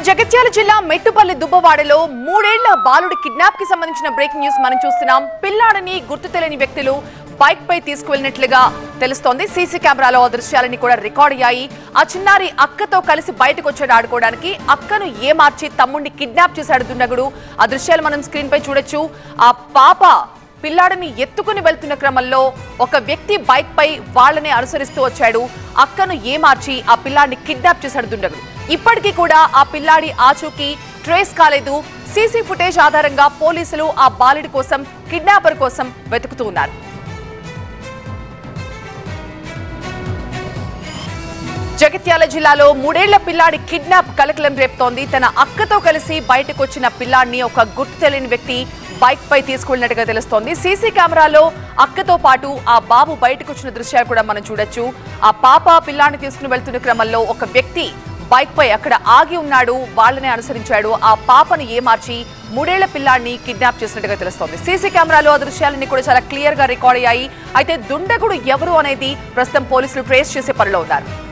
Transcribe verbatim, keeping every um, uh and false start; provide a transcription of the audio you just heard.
జగత్యాల జిల్లా మెట్టుపల్లి దుబ్బవాడలో మూడేళ్ల బాలుడి కిడ్నాప్ కి సంబంధించిన బ్రేకింగ్ న్యూస్ మనం చూస్తున్నాం. పిల్లాడిని గుర్తు తెలియని వ్యక్తులు బైక్ పై తీసుకువెళ్ళినట్లుగా తెలుస్తోంది. సీసీ కెమెరాలో ఆ దృశ్యాలన్నీ కూడా రికార్డ్ అయ్యాయి. ఆ చిన్నారి అక్కతో కలిసి బయటకు వచ్చాడు ఆడుకోవడానికి. అక్కను ఏమార్చి తమ్ముడిని కిడ్నాప్ చేశాడు దుండగుడు. ఆ దృశ్యాలు మనం స్క్రీన్ పై చూడొచ్చు. ఆ పాప పిల్లాడిని ఎత్తుకుని వెళ్తున్న క్రమంలో ఒక వ్యక్తి బైక్ పై వాళ్ళని అనుసరిస్తూ వచ్చాడు. అక్కను ఏమార్చి ఆ పిల్లాడిని కిడ్నాప్ చేశాడు దుండగుడు. ఇప్పటికీ కూడా ఆ పిల్లాడి ఆచూకీ ట్రేస్ కాలేదు. సీసీ ఫుటేజ్ ఆధారంగా పోలీసులు ఆ బాలుడి కోసం, కిడ్నాపర్ కోసం వెతుకుతూ ఉన్నారు. జగత్యాల జిల్లాలో మూడేళ్ల పిల్లాడి కిడ్నాప్ కలకలం రేపుతోంది. తన అక్కతో కలిసి బయటకు వచ్చిన పిల్లాడిని ఒక గుర్తు తెలియని వ్యక్తి బైక్ పై తీసుకెళ్లినట్టుగా తెలుస్తోంది. సీసీ కెమెరాలో అక్కతో పాటు ఆ బాబు బయటకు వచ్చిన దృశ్యాలు కూడా మనం చూడొచ్చు. ఆ పాప పిల్లాడిని తీసుకుని వెళ్తున్న క్రమంలో ఒక వ్యక్తి బైక్ పై అక్కడ ఆగి ఉన్నాడు. వాళ్ళని అనుసరించాడు. ఆ పాపను ఏమార్చి మూడేళ్ల పిల్లాడిని కిడ్నాప్ చేసినట్టుగా తెలుస్తోంది. సీసీ కెమెరాలో ఆ దృశ్యాలన్నీ కూడా చాలా క్లియర్ గా రికార్డ్ అయ్యాయి. అయితే దుండగుడు ఎవరు అనేది ప్రస్తుతం పోలీసులు ట్రేస్ చేసే పనిలో ఉన్నారు.